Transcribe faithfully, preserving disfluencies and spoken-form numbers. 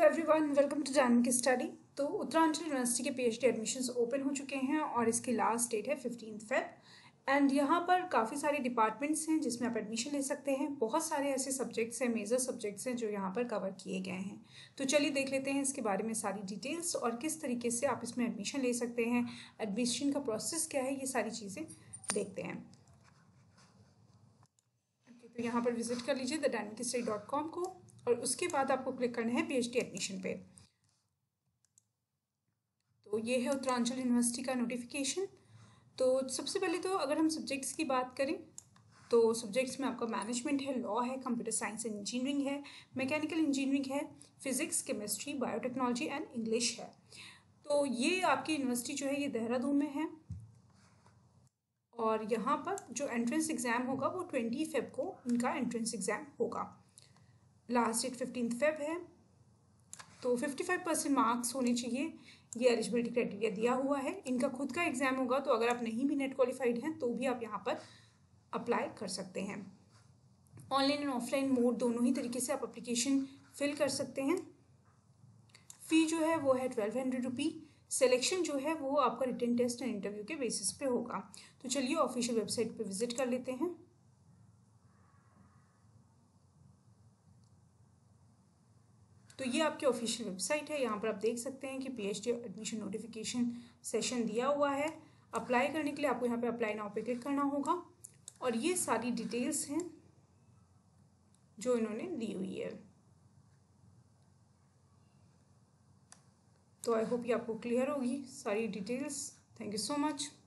Everyone, welcome to dynamic study. तो Uttaranchal university के PhD admissions open हो चुके हैं और इसकी लास्ट डेट है फिफ्टीन फेब। एंड यहाँ पर काफ़ी सारे डिपार्टमेंट्स हैं जिसमें आप एडमिशन ले सकते हैं। बहुत सारे ऐसे सब्जेक्ट्स हैं, मेजर सब्जेक्ट्स हैं जो यहाँ पर कवर किए गए हैं। तो चलिए देख लेते हैं इसके बारे में सारी डिटेल्स और किस तरीके से आप इसमें एडमिशन ले सकते हैं, एडमिशन का प्रोसेस क्या है, ये सारी चीज़ें देखते हैं। तो यहाँ पर विजिट कर लीजिए the dynamic study dot com को और उसके बाद आपको क्लिक करना है पीएचडी एडमिशन पे। तो ये है उत्तरांचल यूनिवर्सिटी का नोटिफिकेशन। तो सबसे पहले तो अगर हम सब्जेक्ट्स की बात करें तो सब्जेक्ट्स में आपका मैनेजमेंट है, लॉ है, कंप्यूटर साइंस एंड इंजीनियरिंग है, मैकेनिकल इंजीनियरिंग है, physics, chemistry, biotechnology and English है। तो ये आपकी यूनिवर्सिटी जो है ये देहरादून में है और यहाँ पर जो एंट्रेंस एग्ज़ाम होगा वो ट्वेंटी फेब को इनका एंट्रेंस एग्ज़ाम होगा। लास्ट डेट फिफ्टीन फेब है। तो फिफ्टी फाइव परसेंट मार्क्स होने चाहिए, ये एलिजिबिलिटी क्राइटेरिया दिया हुआ है। इनका खुद का एग्ज़ाम होगा, तो अगर आप नहीं भी नेट क्वालिफाइड हैं तो भी आप यहाँ पर अप्लाई कर सकते हैं। ऑनलाइन एंड ऑफलाइन मोड दोनों ही तरीके से आप एप्लीकेशन फिल कर सकते हैं। फ़ी जो है वो है ट्वेल्व हंड्रेड रुपी। सिलेक्शन जो है वो आपका रिटन टेस्ट एंड इंटरव्यू के बेसिस पे होगा। तो चलिए ऑफिशियल वेबसाइट पे विजिट कर लेते हैं। तो ये आपकी ऑफिशियल वेबसाइट है। यहाँ पर आप देख सकते हैं कि पीएचडी एडमिशन नोटिफिकेशन सेशन दिया हुआ है। अप्लाई करने के लिए आपको यहाँ पे अप्लाई नाउ पे क्लिक करना होगा और ये सारी डिटेल्स हैं जो इन्होंने दी हुई है। तो आई होप ये आपको क्लियर होगी सारी details. Thank you so much.